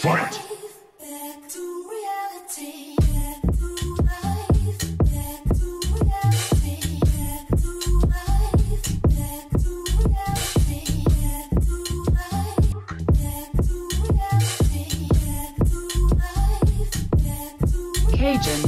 Fight! Back to reality. Back to life. Back to reality. Back to life. Back to reality. Back to life. Back to reality. Back to life. Back to Cajun.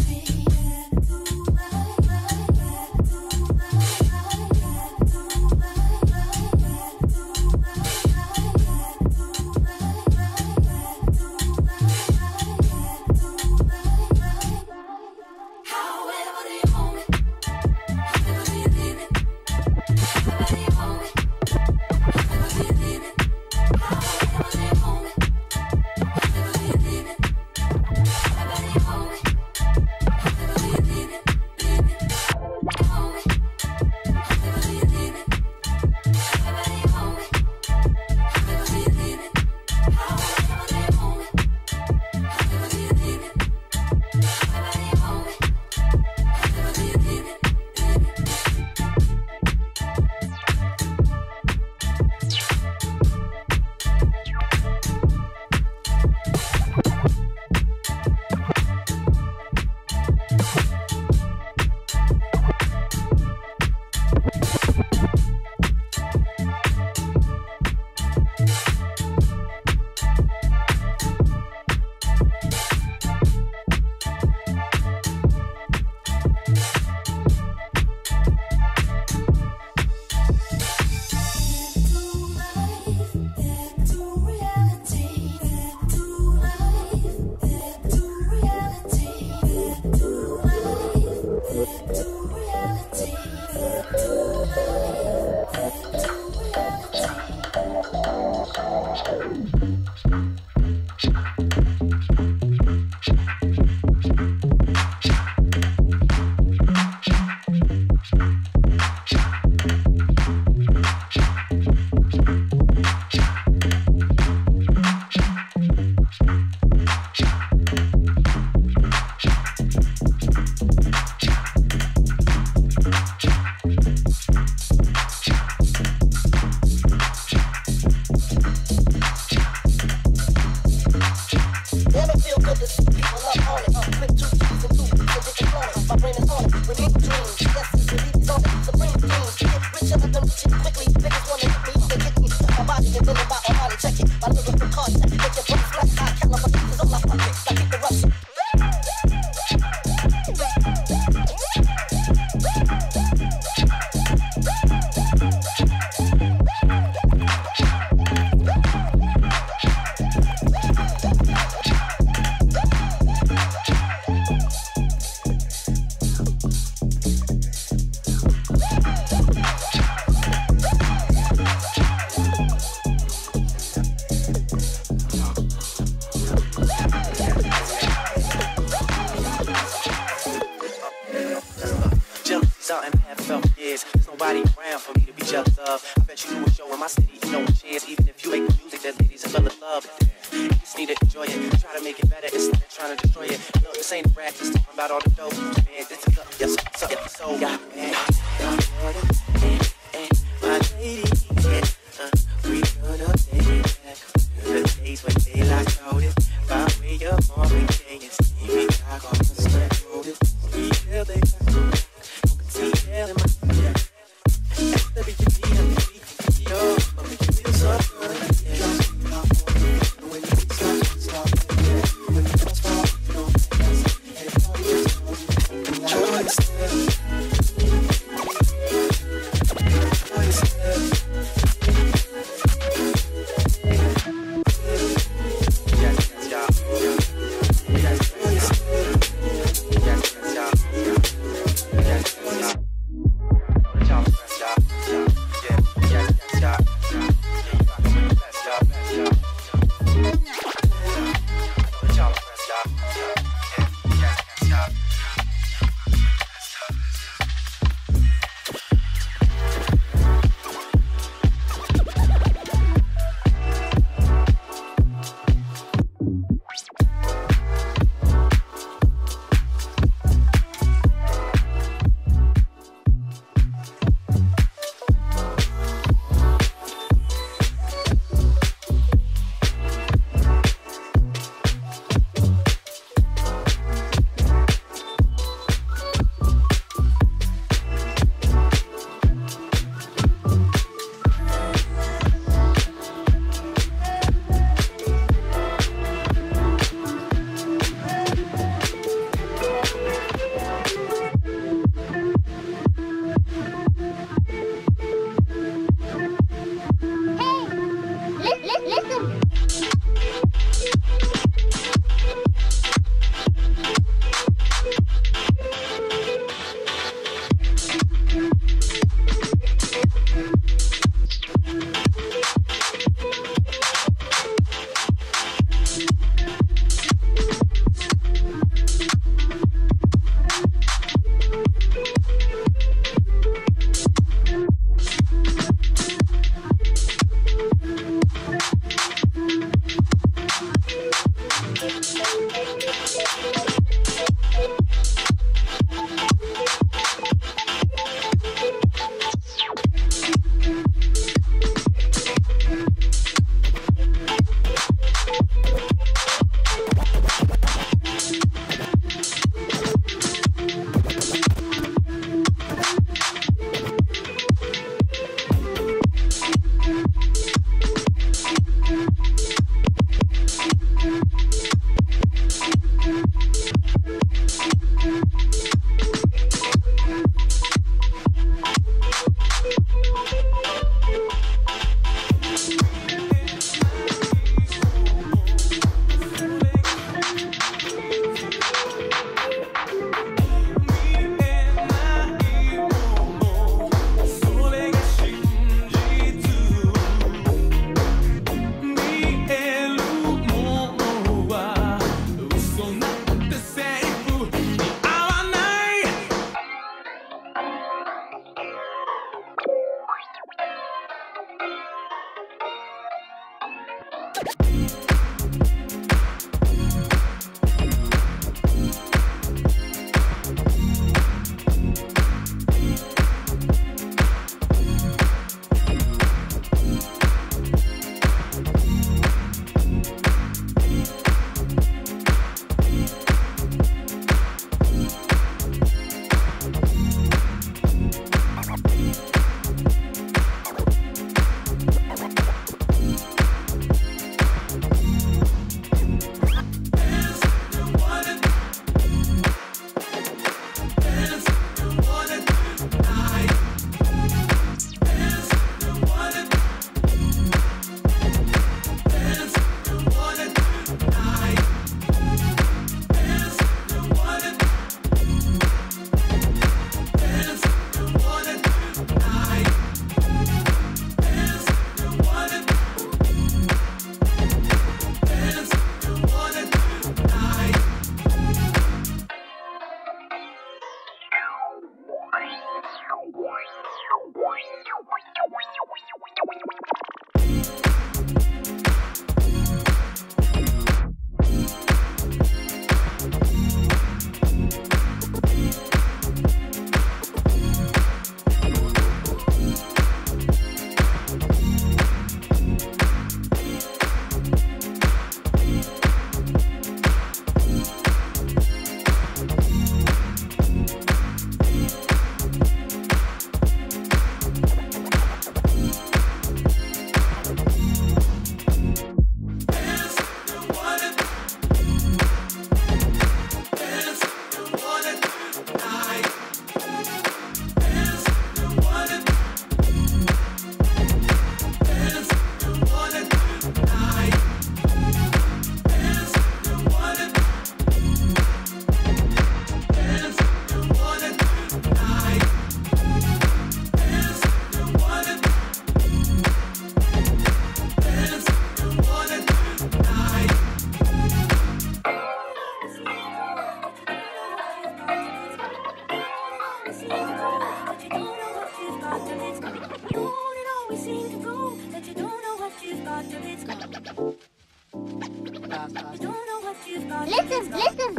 Listen, listen.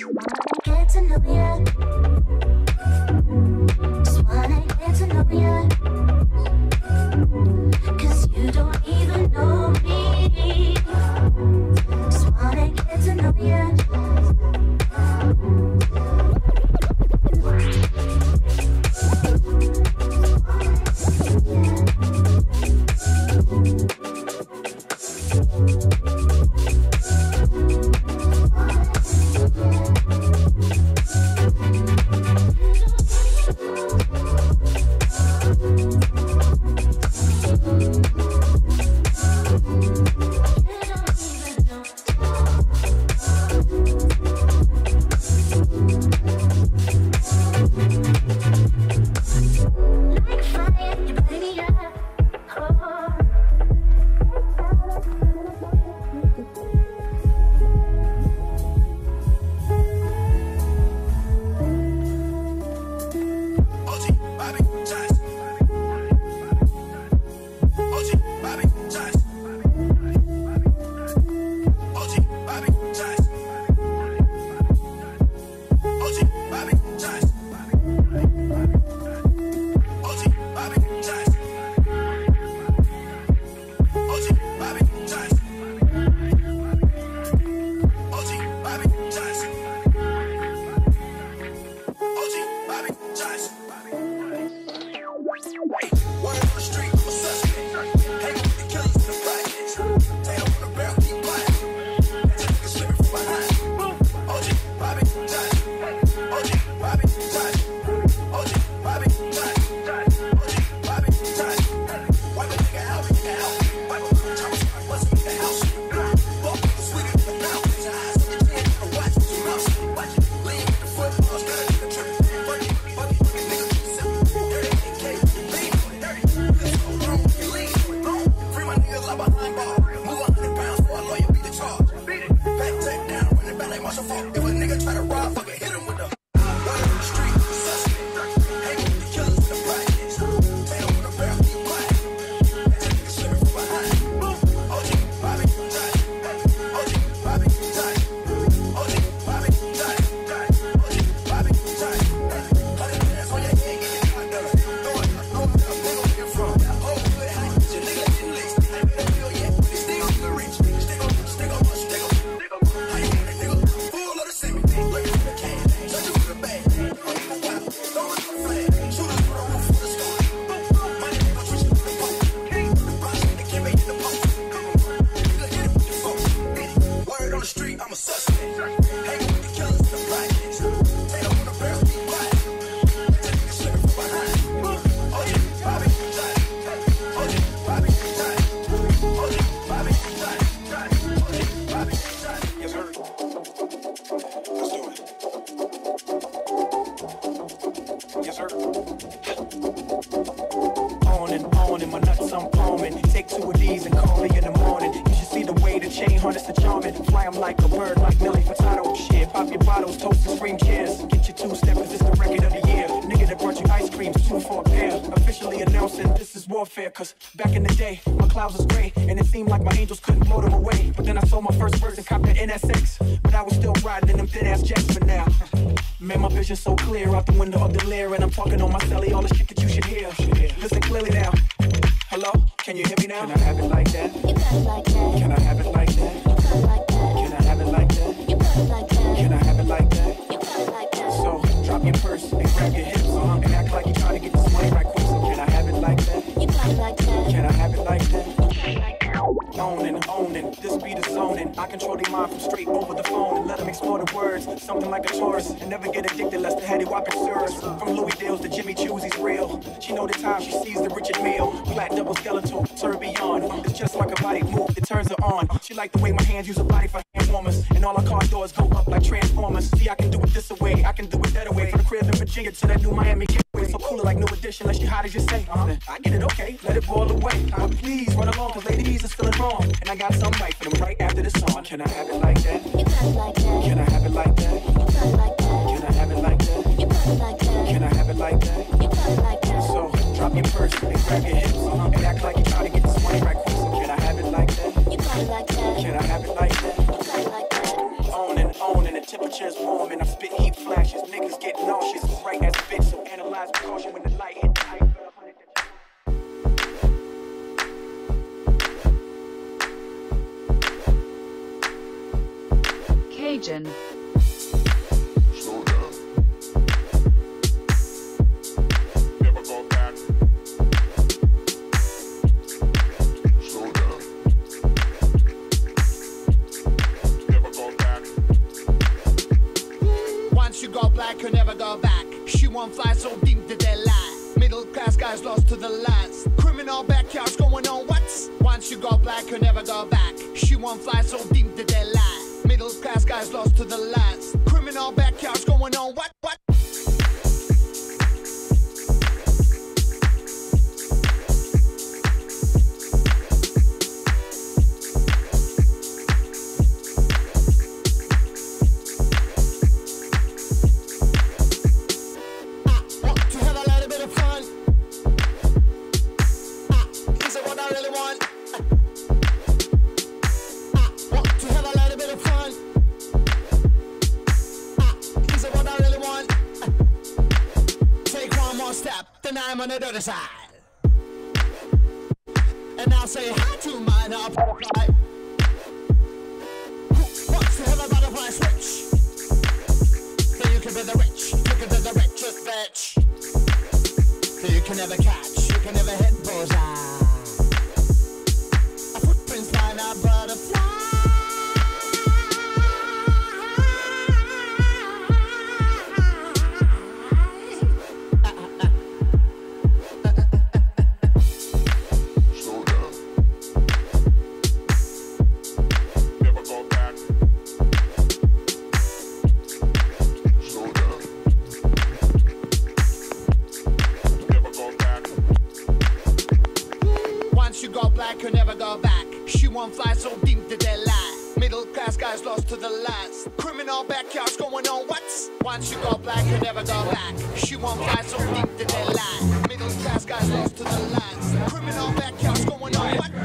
Get to know ya. Just wanna get to know ya. 'Cause you don't even know me. Just wanna get to know ya. Cause back in the day, my clouds was gray, and it seemed like my angels couldn't blow them away. But then I sold my first verse and copped that NSX. But I was still riding in them thin-ass jets for now. Man, my vision so clear out the window of the Lear, and I'm talking on my celly, all the shit that you should hear. Listen clearly now. Hello? Can you hear me now? Can I have it like that? You got it like that. Can I have it like that? You got it like that. Can I have it like that? You got it like that. Can I have it like that? You got it like that. So, drop your purse and grab your hips, and act like you're trying to get this money right quick. So can I have it like that? You got it like that. Can I have it like that? You got it like that. Owning, this beat is zoning. I control their mind from straight over the phone and let them explore the words, something like a tourist, and never get addicted lest the heady whopping serves. From Louis Dale's to Jimmy Choo's, he's real. She know the time she sees the Richard Mille, flat double skeletal, tourbillon. It's just like a body move, it turns her on. She like the way my hands use her body for hand warmers, and all our car doors go up like transformers. See, I can do it this away, I can do it that away. From the crib in Virginia to that new Miami gateway, so cooler like New Edition, unless you hot as you say. I get it, okay, let it boil away. Please run along, cause ladies are feeling wrong, and I got something right for them right after this song. Can I have it like that? You got it like that. Can I have it like that? You got it like that. Can I have it like that? You got it like that. Can I have it like that? You got it like that. So drop your purse and grab your hips, and act like you're trying to get this money right quick. So can I have it like that? You got it like that. Can I have it like that? You got it like that. Owning, the temperature temperature is warm and I spit heat flashes. Niggas get nauseous, right as a bitch, so analyze with caution when the light hit the ice. Cajun. Slow down. Never go back. Slow down. Never go back. Once you go black, you never go back. She won't fly so deep that they lie. Middle class guys lost to the lines. Criminal backyards going on what? Once you go black, you never go back. She won't fly so deep that they lie. Middle class guys lost to the lines. Criminal backyards going on what? To have a little bit of fun. Is it what I really want? Want to have a little bit of fun. Is it what I really want? Take one more step, then I'm on the other side. And I'll say hi to my now butterfly. Who wants to have a butterfly switch? Then you can be the rich, you can be the richest bitch. So you can never catch, you can never hit bullseye. A footprint's flying a butterfly. Slow down. Never go back. Slow down. Never go back. Once you go black, you never go back. She won't fly so deep that they lie. Middle class guys lost to the lines. Criminal backyards going on what? Once you go black, you never go back. She won't fly so deep that they lie. Middle class guys lost to the lines. Criminal backyards going on what?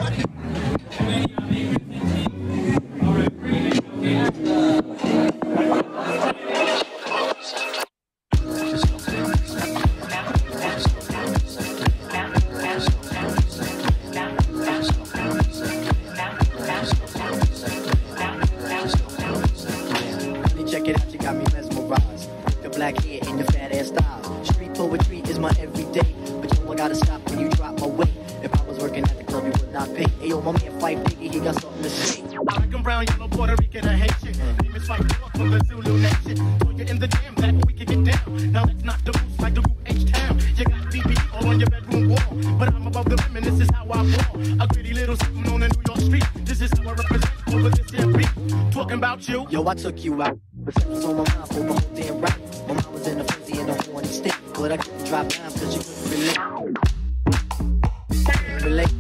Check it out, you got me mesmerized. The black hair and the fat ass style. Street poetry is my everyday. But yo, I gotta stop when you drop my weight. If I was working at the club, you would not pay. Hey yo, my man Fife Biggie, he got something to say. Black and brown, yellow, Puerto Rican, I hate you. Name is Fife, from the Zulu nation. Throw you in the jam, that we can get down. Now that's not the roots like the root H-Town. You got BB all on your bedroom wall. But I'm above the rim and this is how I fall. A gritty little sitting on a New York street. This is how I represent over this here beat. Talking about you. Yo, I took you out. But sex was on my mind for the whole damn rap. My mom was in a frenzy in a horny state. But I couldn't drop down cause you couldn't relate. Relate.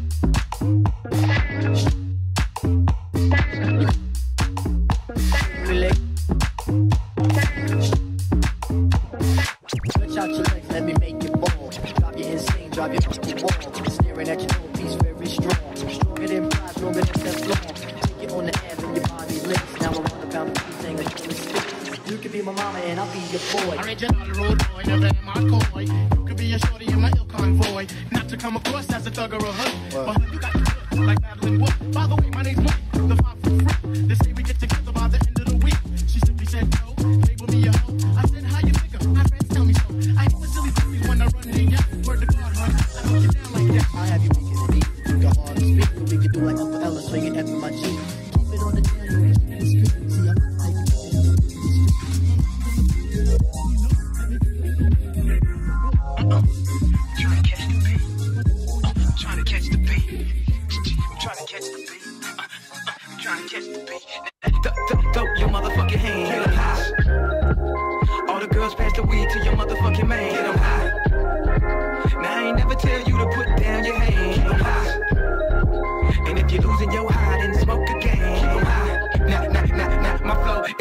Relate. Stretch out your legs, let me make you ball. Drop your insane, drop your off the wall. Staring at your own piece, very strong. Stronger than pride, stronger than Teflon. Take it on the air and your body licks. Now I wanna pound the thing and kill it. You could be my mama and I'll be your boy. Original road boy, never am I coy. You could be a shorty in my ill convoy. Not to come across as a thug or a hood. But you got the goods, like Madeline Wood. By the way, my name's Mike, the 5 foot freak. They say we get together by the end of the week. She simply said no, label me a hoe. I said, how you figure? My friends tell me so. I hate the silly pussies when I run in ya. Word to God, hun, I don't get down like that. I'll have you making it easy. You got hard to speak. We can do like Uncle Ella, swing it after my G. Keep it on the down, you ain't in the street. See, I'm like you. Trying to catch the beat. Trying to catch the beat. Trying to catch the beat.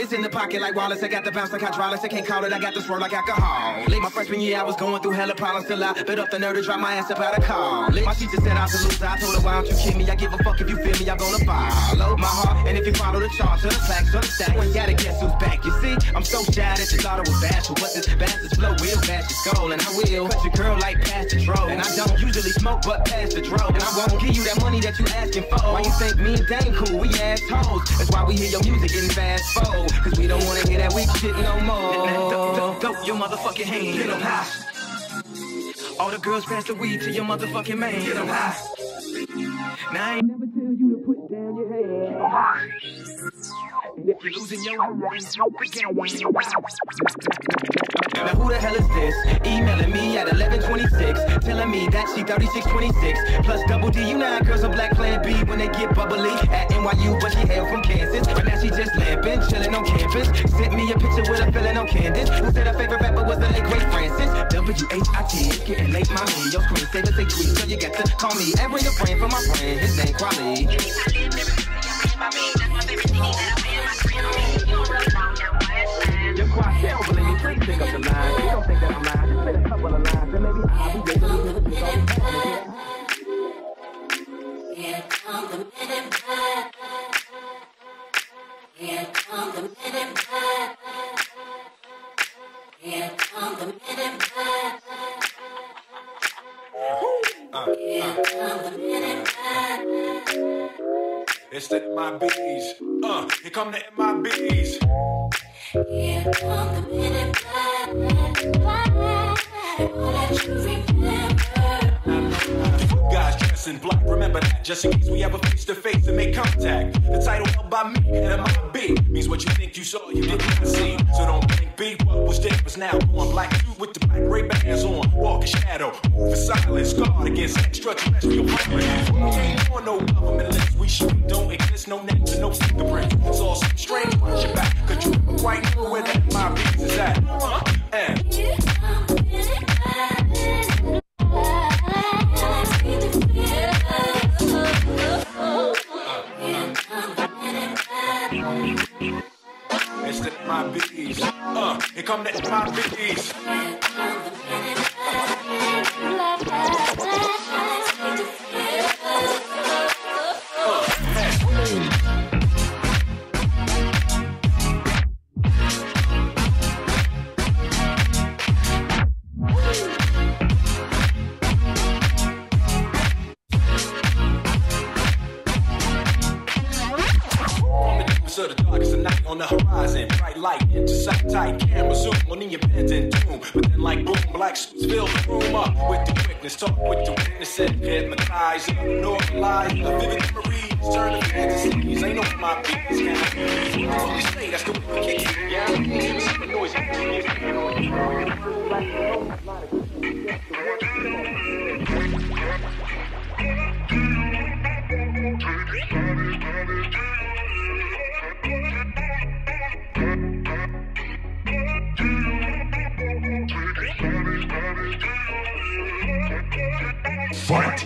Wallets in the pocket like Wallace. I got the bounce like hydraulics. I can't call it. I got the swirl like alcohol. Late my freshman year, I was going through hella problems till I bit up the nerve to drop my ass up out of college. My teacher said I was a loser. I told her, why don't you kid me? I give a fuck if you feel me. I'm gonna follow my heart. And if you follow the charts or the plaques or the stack, you ain't gotta guess who's back. You see, I'm so shy that you thought it was bashful, but this bastard's flow will bash your skull, and I will cut your girl like past the dro. And I don't usually smoke, but past the dro. And I won't give you that money that you asking for. Why you think me and Dame cool? We assholes. That's why we hear your music getting fast forward, cause we don't wanna hear that weak shit no more. Throw your motherfucking hand, get 'em high. All the girls pass the weed to your motherfucking man, get 'em high. Now I ain't never tell you to put down your head. And if you're losing your mind, smoke again. Now who the hell is this? Emailing me at 11:26, telling me that she 3626 plus double D. You know how girls on Black Plan B when they get bubbly at NYU, but she hail from Kansas. But now she just lamping, chilling on campus. Sent me a picture with her feeling on Candace, who said her favorite rapper was the late great Francis. WHIT, it's getting late, mommy. Your screensaver say tweet, so you got to call me and bring a friend for my friend. His name Kwame. You're quite don't believe me, please pick up the line. You don't think that I'm lying, just spit a couple of lines, and maybe I'll be able to do it. Here come the men in black. Here come the men in black. Here come the men in black. Here come the men in black. It's the MIBs. Here come the MIBs. Here come the men in black. All that you remember. You guys dress in black, remember that. Just in case we ever face to face and make contact. The title held by me and MIB means what you think you saw, you did not see. So don't think B, what was there was now on. Black suit with the black Ray-Bans on. Walk in shadow, move in silence, guard against extraterrestrial violence. We ain't on no government list. We shoot, don't exist, no names and no fingerprints. It's all some strange watch your back, cause you never quite know where that MIBs is at. And Here come the men in black. it's the MIBs. Here come the MIBs. So the darkest of night on the horizon, bright light into sight tight, camera zoom on in your pendant doom. But then like boom, black suits fill the room up with the quickness, talk with the witness and hypnotize, normalize, the vivid memories, turn to fantasies. Ain't no my business, can't only say that's the way we kick it. Yeah, it's the noise. Fight!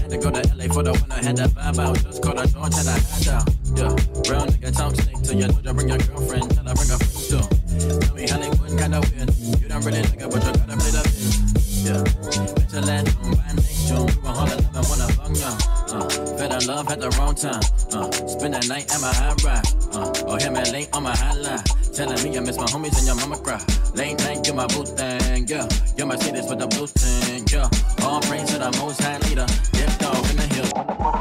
to go to LA for the winter, had that vibe out. Just caught a joint, had a hat down. Yeah, real nigga talk slick to you. Know you bring your girlfriend, tell her bring her friends too. Tell me Hollywood kinda weird. You don't really like it, but you gotta play the bitch. Yeah, bet your last room by next June. We were all in love and wanna fuck ya. Fell in love at the wrong time. Spend the night at my high ride. Or hit me late on my hotline. Telling me I miss my homies and your mama cry. Late night, you're my boo thing, yeah. You're Mercedes with the blue thing, yeah. All praise to the most high leader. Dip dog in the hill.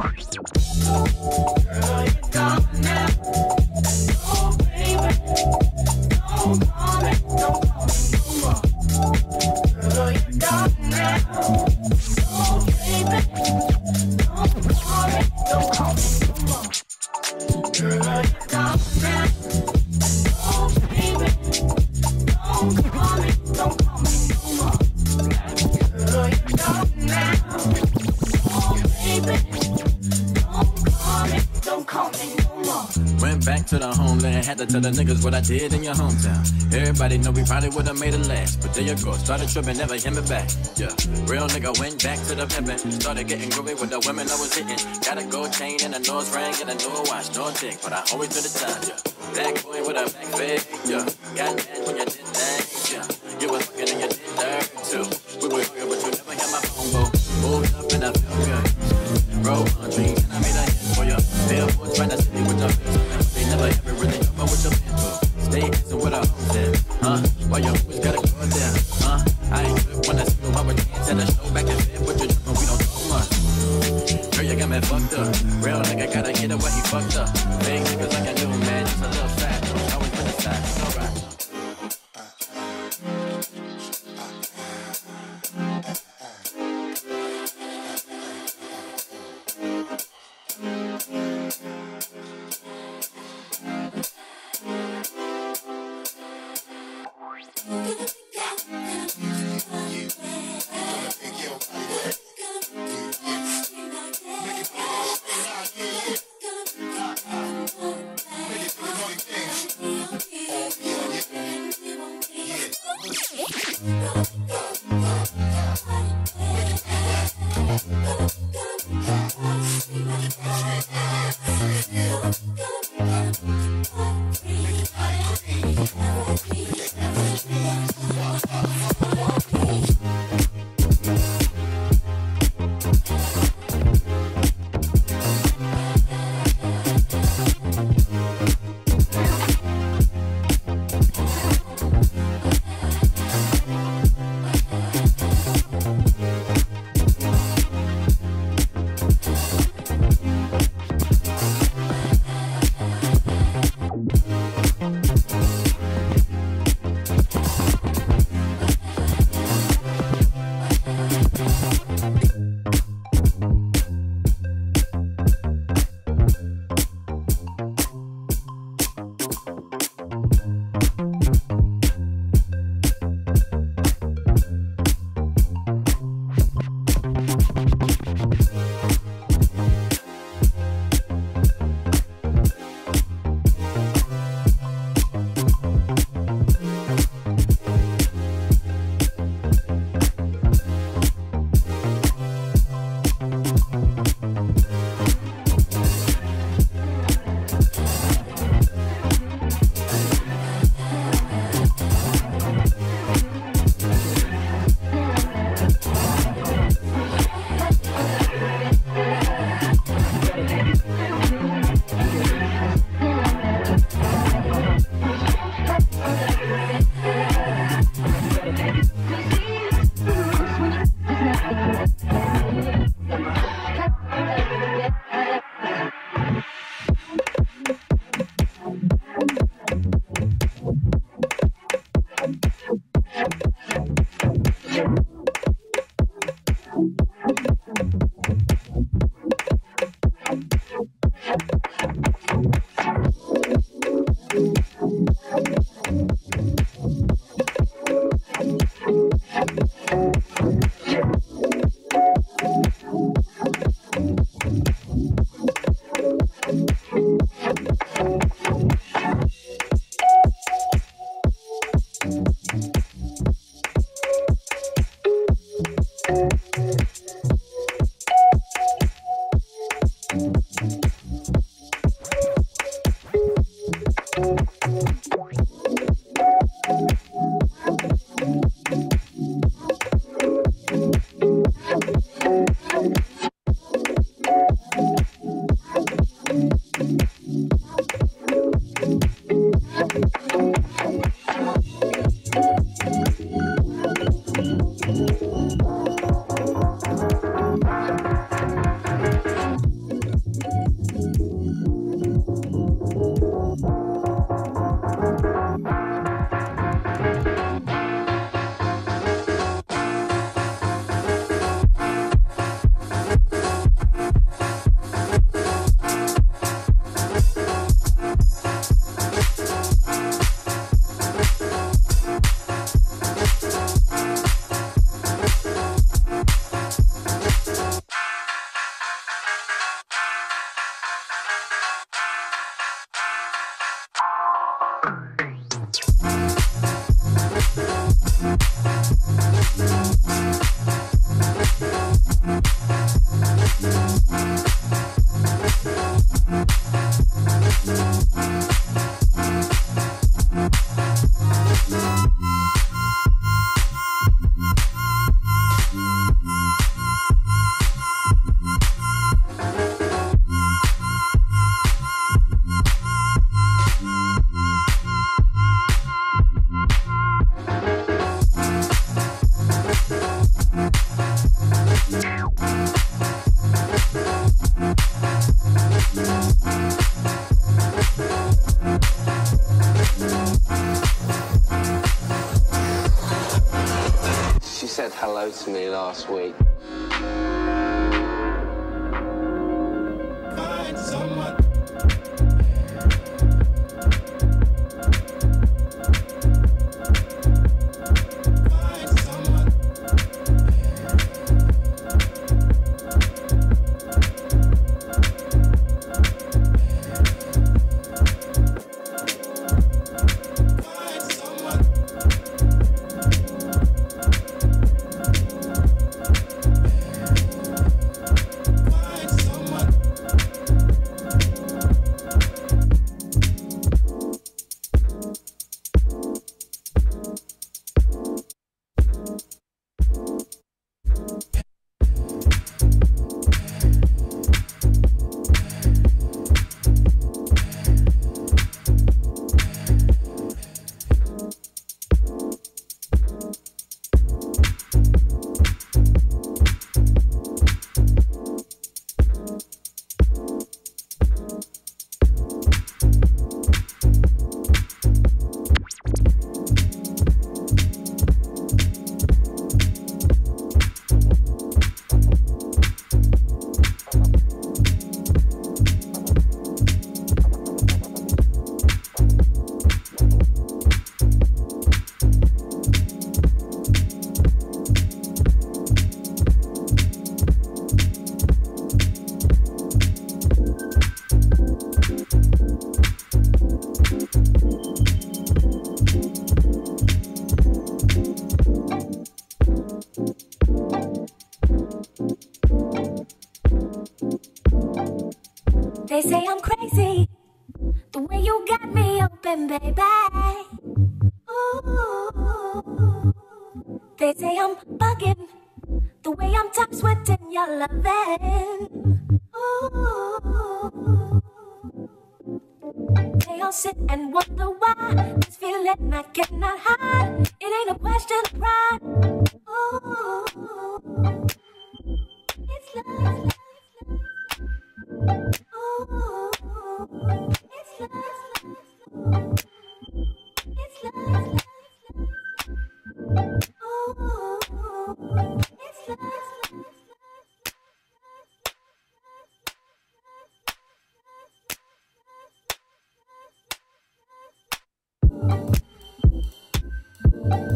Girl, you're gone now. Oh, baby. Don't call me no more. Girl, you're gone now. Oh, baby. Don't call me no more. Girl, you're gone now. Oh, baby. Don't call me no more. Girl, you're gone now. Oh, baby. Don't call me no more. Went back to the homeland, had to tell the niggas what I did in your hometown. Everybody know we probably would've made it last, but there you go, started tripping, never hit me back. Yeah, real nigga went back to the pimpin', started getting groovy with the women I was hitting. Got a gold chain and a nose ring and a new watch, no dick, but I always do the time. Yeah, black boy with a back fade. Yeah, got mad when you did things. Yeah, you was fucking and you did dirt too. We were here, but you never hit my phone go. Moved up and I felt good. Roll on trees and I made a hit for you. Billboards trying to city with your face. They never ever really know what you're been through. Stay asking what I hoes at, why you always gotta go down, I ain't good when I see you, I would dance at a show back in bed, but you're tripping, we don't talk much. Girl, you got me fucked up. Real nigga gotta get it what he fucked up. Big niggas like I do, man, just a little fat. Always been a side, it's alright. lost weight. Find someone. They say I'm crazy, the way you got me open, baby. Ooh. They say I'm bugging, the way I'm top sweating your loving. Ooh. They all sit and wonder why this feeling I cannot hide. It ain't a question of pride. Ooh. It's love. It's love. It's love. It's love.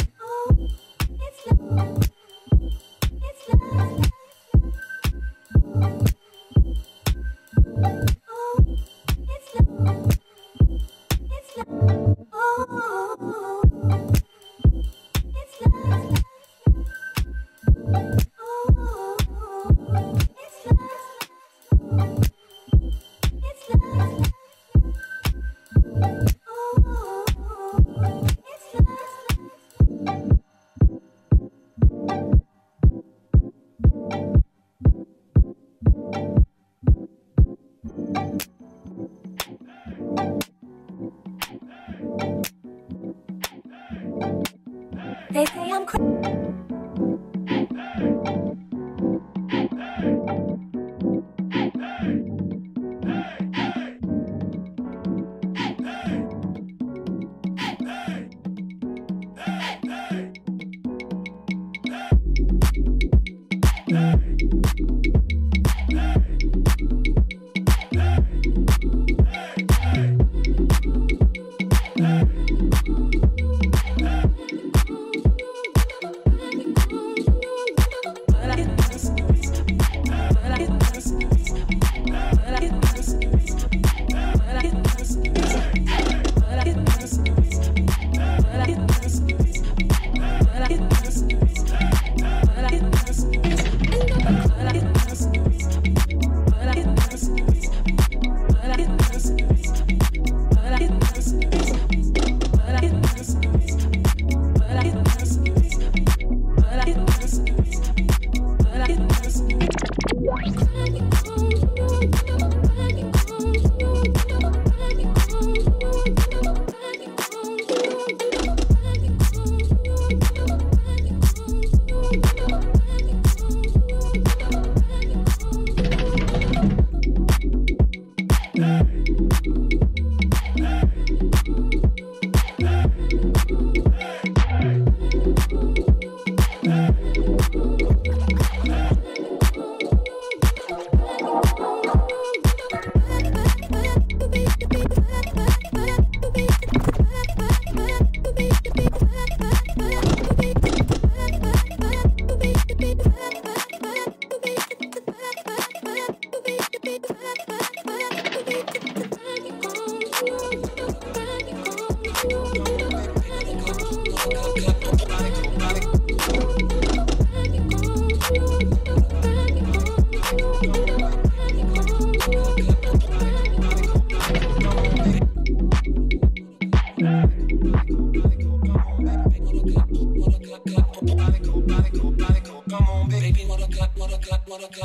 It's love.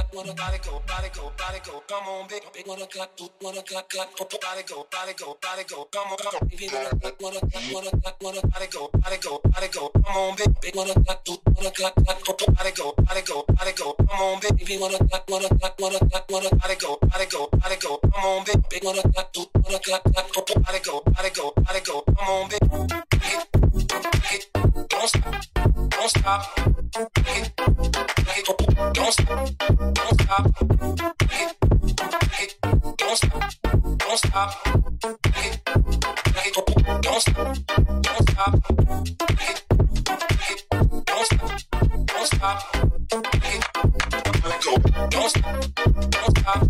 wanna body go, body go, body go. Come on, big wanna cut, body go, body go, body go. Come on, baby wanna cut, body go, body go, body go. Come on, big wanna cut, body go, body go, body go. Come on, baby wanna cut, body go, body go, body go. Come on, big wanna cut, body go, body go, body go. Come on, big. Don't stop, don't stop. Don't stop, don't stop. Don't stop, don't stop. Don't stop, don't stop. Don't stop, don't stop. Let go. Don't stop, don't stop.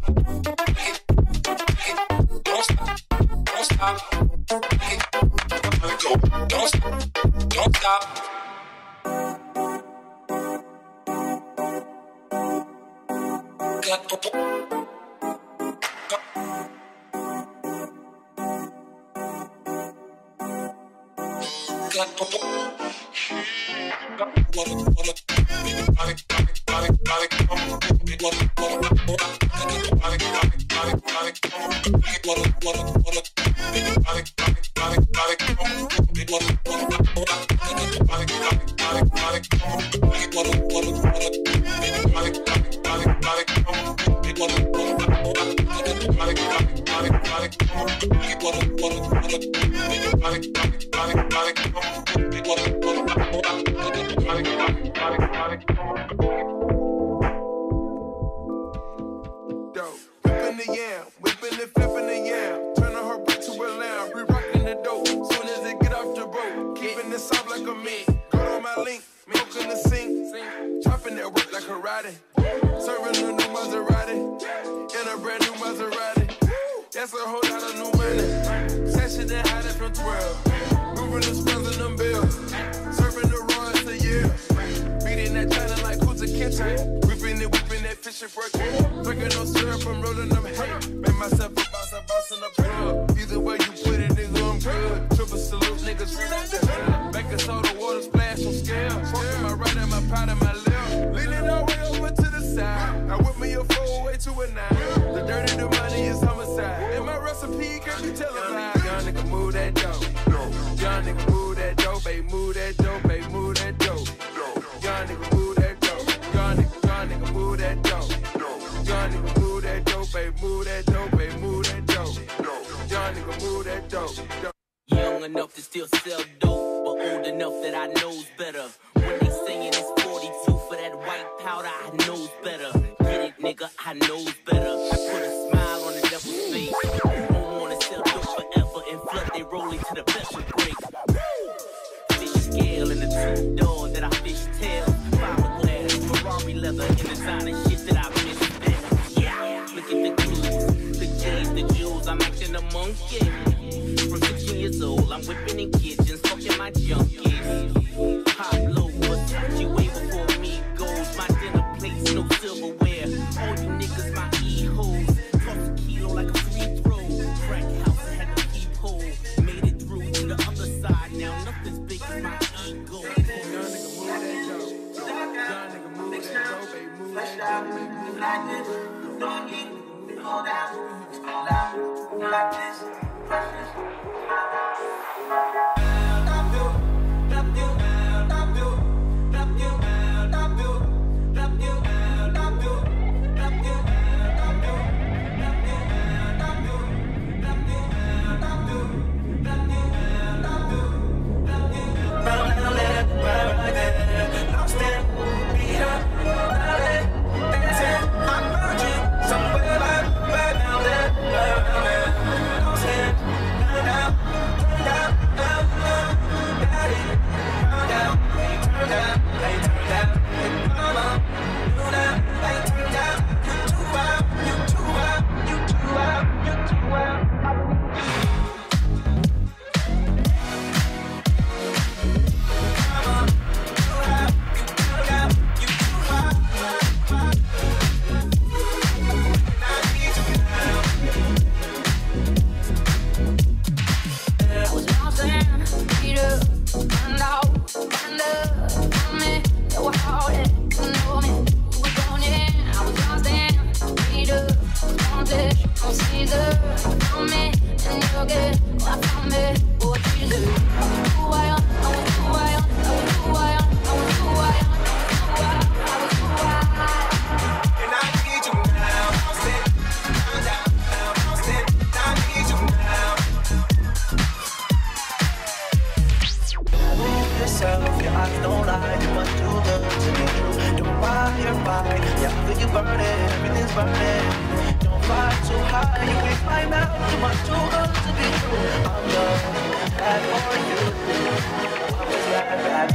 Don't stop, don't stop. Let go. Don't stop, don't stop. Young enough to still sell dope, but old enough that I knows better. When they saying it's 42 for that white powder, I knows better. Get it, nigga, I knows better. I put a smile on the devil's face. Don't wanna sell dope forever and flood they rolling to the vessel break. Fish scale and the two doors that I fish tail. Fiberglass, Ferrari leather, and designer shit that I misspent. Yeah, look at the clues, the J's, the jewels. I'm acting a monkey. From 16 years old, I'm whipping in kitchens, fucking my junkies. Pop low, Versace way before me goes. My dinner plates, no silverware. All you niggas, my e-hoes. Toss a kilo like a free throw. Crack house, I had a peephole. Made it through to the other side. Now nothing's big as my ego. Young nigga move that dope. Young nigga move that dope, baby. Move that dope, baby. Move like this. Doggy, hold out, hold out. Like this. teaser. Found me, and you're good. Oh, I found me, oh, a teaser. Who I am, I was who I am, I was who I am, I was who I am, I was who I am. And I need you now. Don't sit down, don't sit. I need you now. Believe yourself, your eyes don't lie. You must do good to be true. Don't buy your fight. Yeah, I feel you burning, everything's burning. Don't fly too high, you can't climb out. You must do good to be true. I'm done, bad for you. I was bad.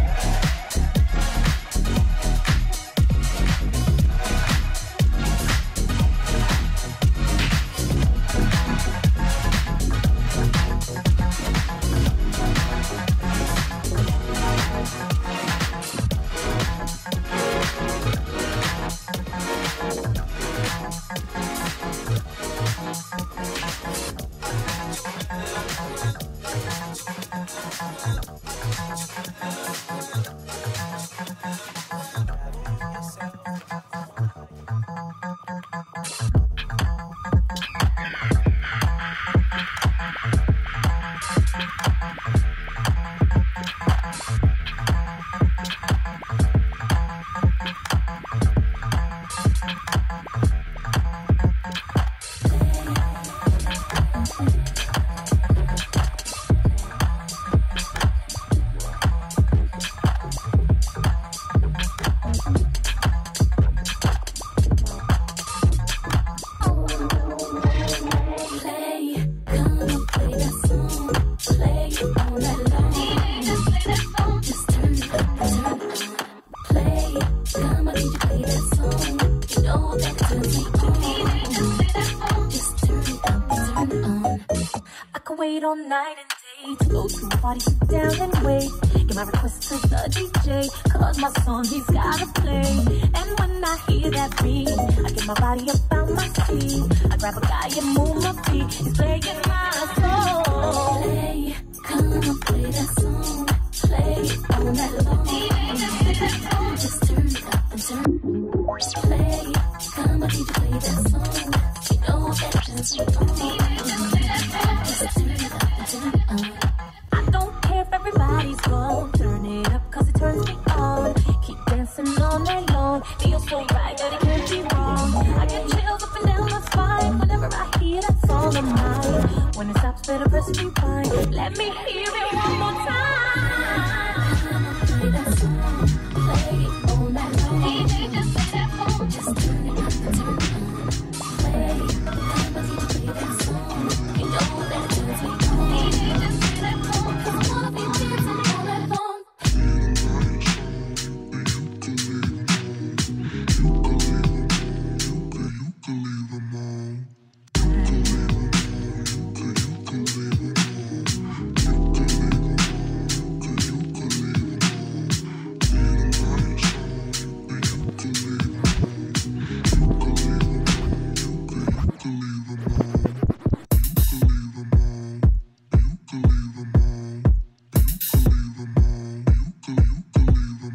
All night and day to go to a party, sit down and wait. Get my request to the DJ, cause my song he's gotta play. And when I hear that beat, I get my body up out my seat. I grab a guy and move my feet. He's playing my song. Play, come on, play that song. Play it all night long. Just turn it up and turn. Play, come on, DJ, play that song. You know that just be on. I don't care if everybody's gone. Turn it up cause it turns me on. Keep dancing all night long. Feels so right that it can't be wrong. I get chills up and down my spine whenever I hear that song of mine. When it stops, better press rewind. Let me hear it one more time. Play that song. Play it all night long. DJ, just play that phone. Just turn it up and turn it on. Play, come on, DJ, play that song. You know that it turns me on.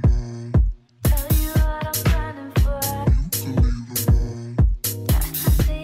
Say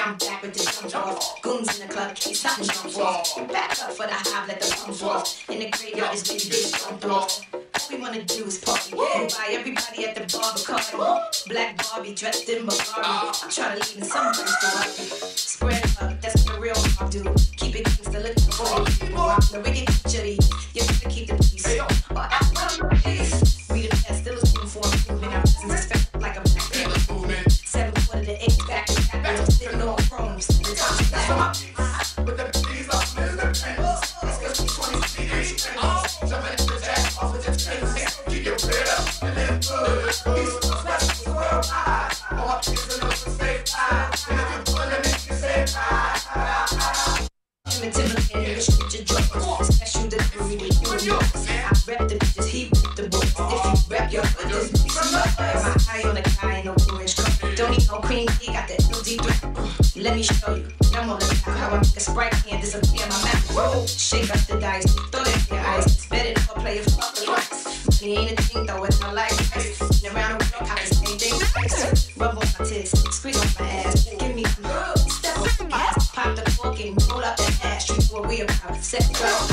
I'm back with the drums off. Goons in the club, keep something jumps off. Back up for the hive, let the drums off. In the graveyard, it's been big jumped off. All we wanna do is party. And buy everybody at the bar Bacardi. Black Barbie dressed in Bacardi. I'm trying to leave in some place to work. Spread love, that's what the real mob do. Keep it gangsta, look for the wicked chitty. You gotta keep the peace. We the best, still looking for improvement. Our business is felt like a black people movement. 7 quarter to 8 back to back. We're sitting on chromes. The top is back. But the things are Mr. Let's go 20 feet. Jump into the jack off with the trains. Keep your head up and live good. These specials worldwide. All my kids are looking safe. And if you're pulling it, you say bye. Intimidating, shoot your drugs. Special delivery to you. I rep the bitches, he rep the books. If you rep your brothers, be some up. My eye on the guy in the orange cup. Don't need no cream, he got the LD3. Let me show you. I'm gonna let how I make a Sprite can't disappear my mouth. Shake up the dice, throw that in your eyes. Spit it or play it fuck the lights. Money ain't a thing, throw it out like ice. And around the world, I can same thing twice. Rub on my tits, squeeze on my ass. Give me some step on the gas. Pop the cork and roll up that ash. Treat what we about. Set the ash.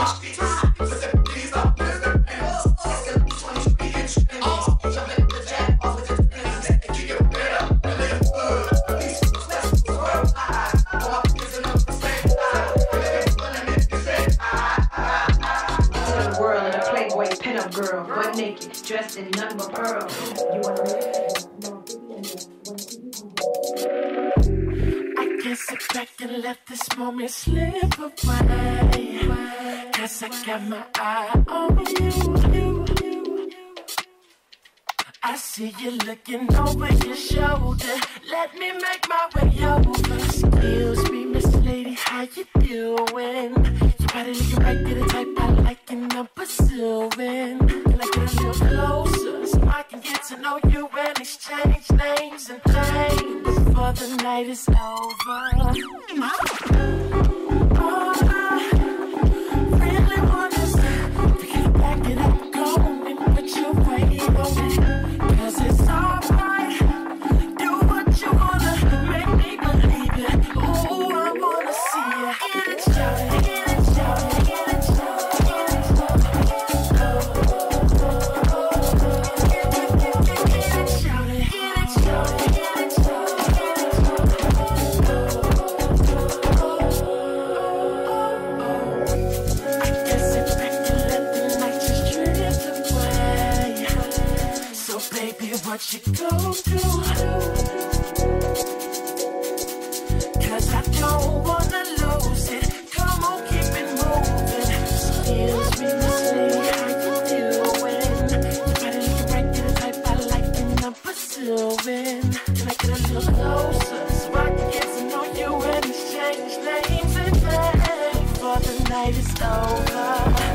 Girl, butt naked, dressed in nothing but pearl. You wanna I can't sit back and let this moment slip away. Cause I got my eye on you. I see you looking over your shoulder. Let me make my way over. Excuse me, Miss Lady, how you doing? You better looking right, get a type I like and I'm pursuing. Can I get a little closer so I can get to know you and exchange names and things before the night is over? Oh, I really wanna say, we can back it up, go and put your weight on me. Cause it's alright, do what you wanna, make me believe it. Ooh, I wanna see you. Get it, shout it, get it, shout it, get it, shout it, get it, shout it. Get it, shout it, get it, shout it, get it, shout it, get it, I guess it's back to let the night just drift away. So baby, what you gon' do? Cause I don't wanna lose it. Come on, keep it moving. Excuse me, Miss Lady, how you doing? You better look right, get a type I like and I'm pursuing. Can I get a little closer so I can get to know you and exchange names and things before the night is over?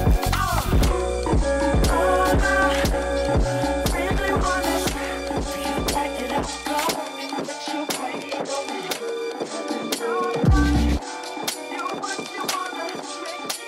Really wanna back it up, go and put your weight on me. Do what you wanna, make me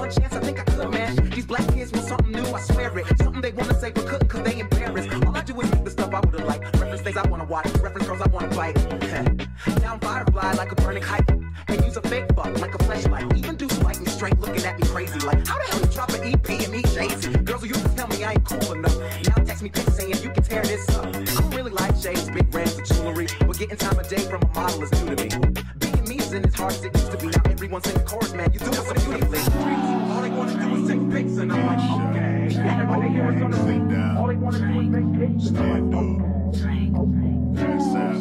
one chance, I think I could, man. These black kids want something new, I swear it. Something they wanna say but couldn't cause they embarrassed. All I do is make the stuff I would've liked. Reference things I wanna watch, reference girls I wanna bite. Down firefly like a burning kite. And use a fake fuck like a fleshlight. Even dudes like me straight looking at me crazy like, how the hell you drop an EP and me Jay-Z? Girls who used to tell me I ain't cool enough now text me pics saying you can tear this up. I don't really like shades, big brands of jewelry, but getting time of day from a model is new to me. Being me isn't as hard as it used to be. Now everyone's in the chorus, man, you do it so beautifully. All they wanna do is take pics and I'm like, okay. And when they hear us on the beat, all they wanna do is make pics and I'm like, okay. Yes, sir.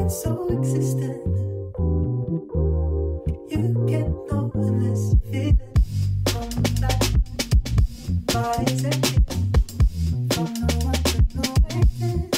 so existent. You get no unless you feel it. From that body's empty. From no one to no waiting.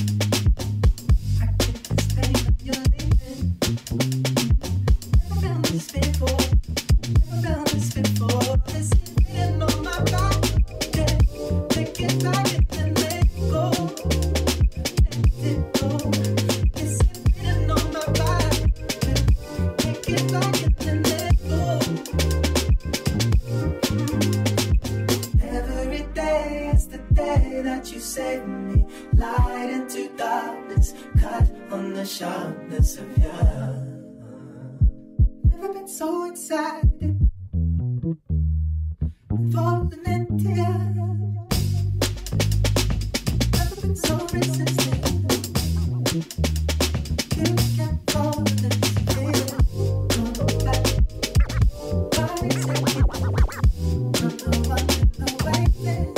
I get this pain when you're leaving. Never felt this before. Never felt this before. This feeling on my body. Yeah, take it back and let it go. Let it go. This feeling on my body. Yeah, take it back and let it go. Every day is the day that you save me. Light into darkness, cut on the sharpness of you. Never been so excited, falling into you. Never been so resistant. You can't fall this feeling. Go back, body's aching. Don't know what to know waiting.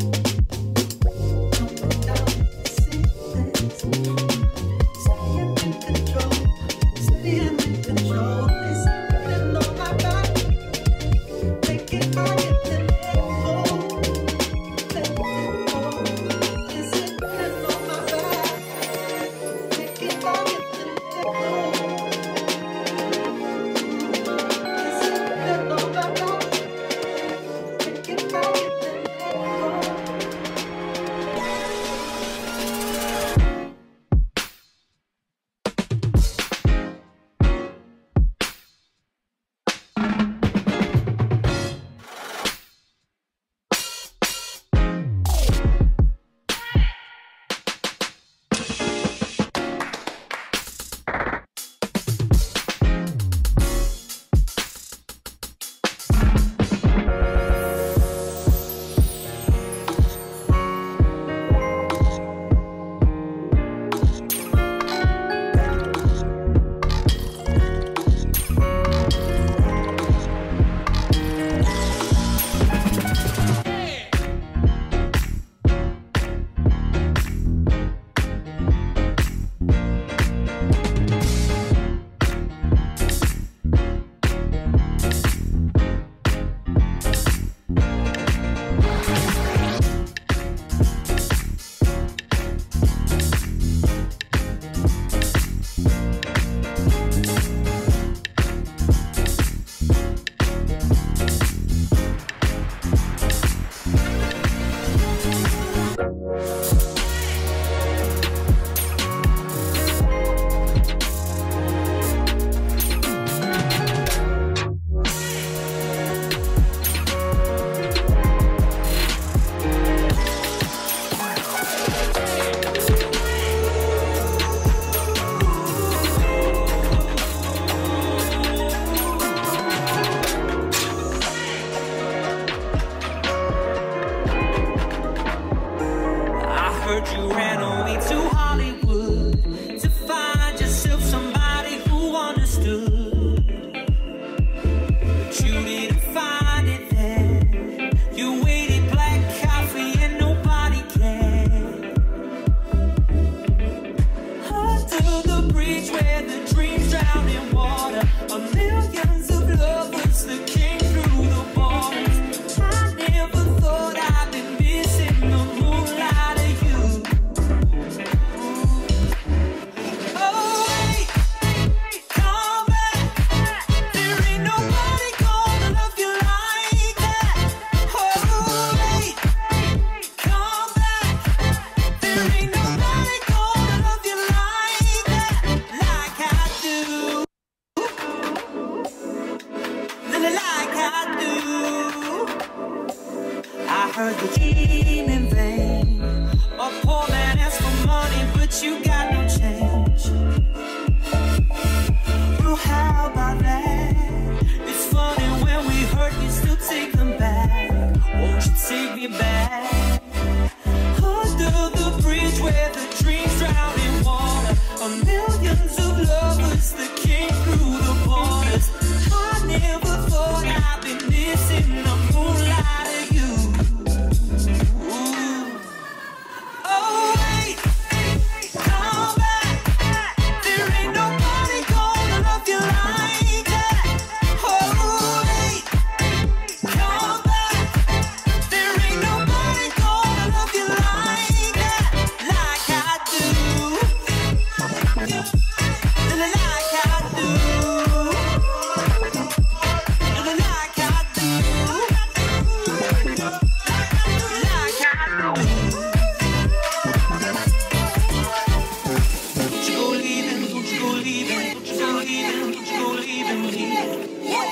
Coming down to see this. Staying in control, staying in control. This feeling on my body. Take it back and let it go. Let it go. This feeling on my body. Take it back and let it go. This feeling on my body. Take it back and let it go. I heard you ran away to Hollywood to find yourself somebody who understood. But you didn't find it there. You waited black coffee and nobody cared. Under the bridge where the dreams drown in water, a millions of lovers that came through the borders. I never thought I'd be missing the moonlight of you. Oh wait, come back. There ain't nobody gonna love you like that. Oh wait, come back. There ain't nobody gonna love you like that, like I do. Like I do. I heard the dream in vain. A poor man asks for money, but you got no change. Well, how about that? It's funny when we hurt, you still take them back. Won't you take me back? Under the bridge where the dreams drown in water, a millions of lovers that came through the borders. I never thought I'd be missing the moonlight of you. Ooh. Oh wait, come back. There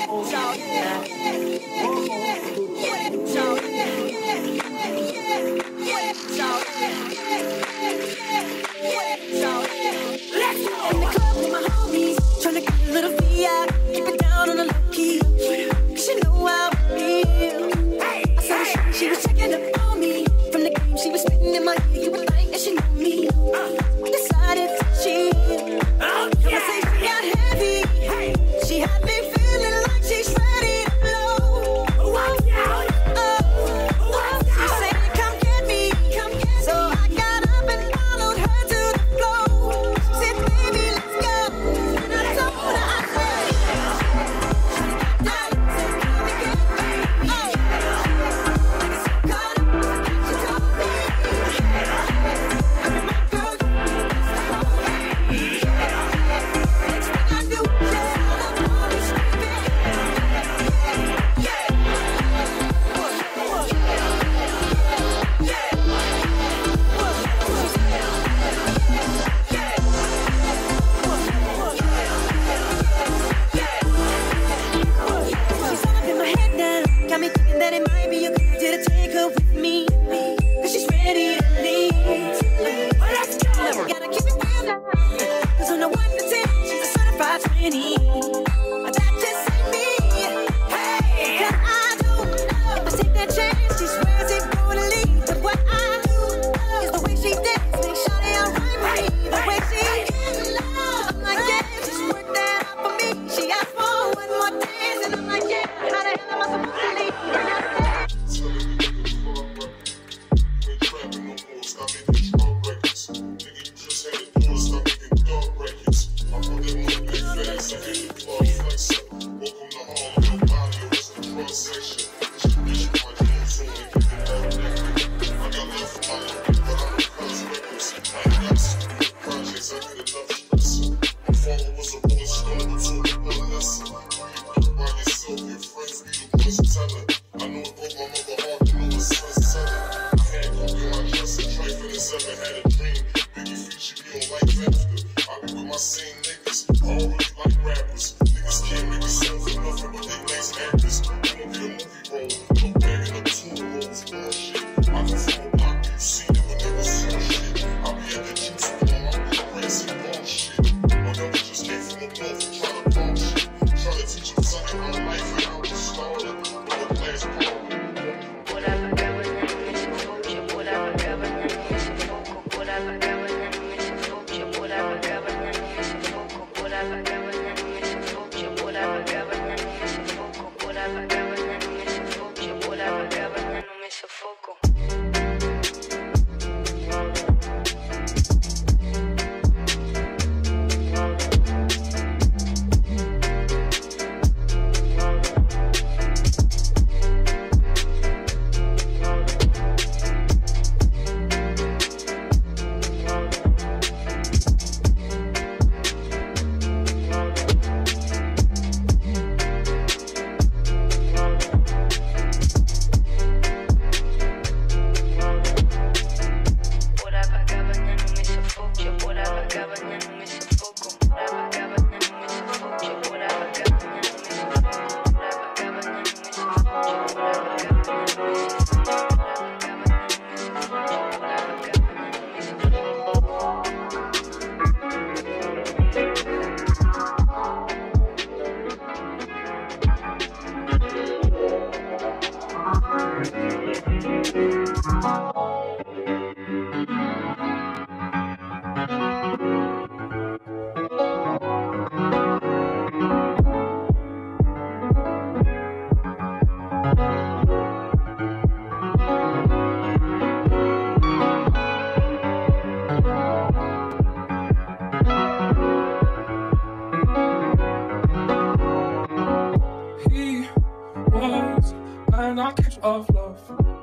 of love.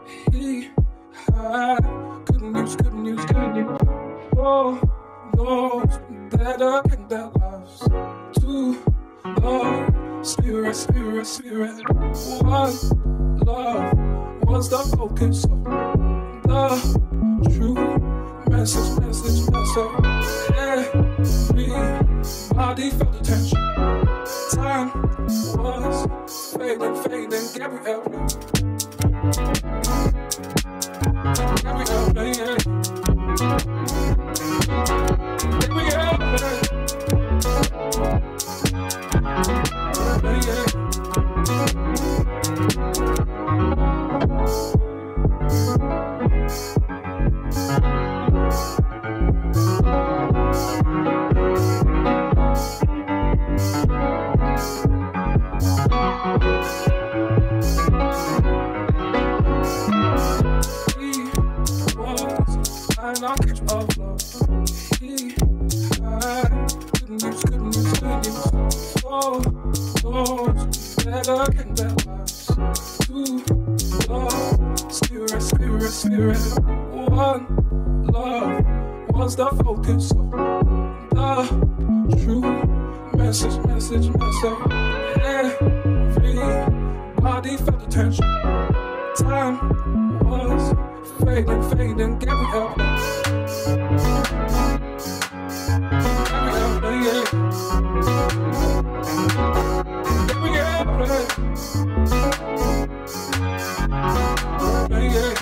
He had good news, good news, good news. Oh, those that can their lives to love, spirit, spirit, spirit. One love was the focus of the true message, message, message. Everybody felt the tension. Time was fading, fading. Gabrielle play. Gabrielle play, yeah. Gabrielle play. Play, yeah. One love was the focus of the true message. Everybody felt the tension. Time was fading. Gabrielle play. Gabrielle play, yeah. Gabrielle play. Play, yeah.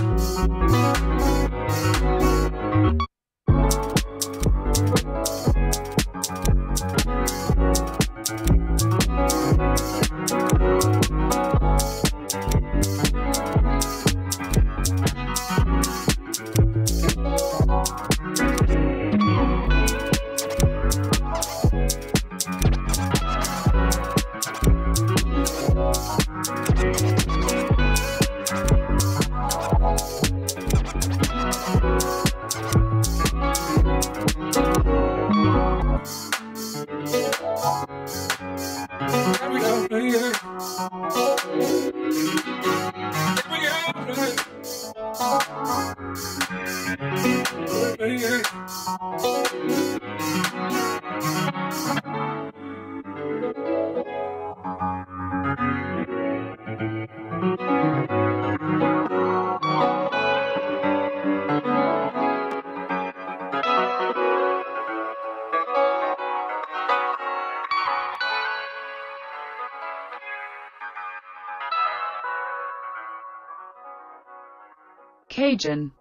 Cajun.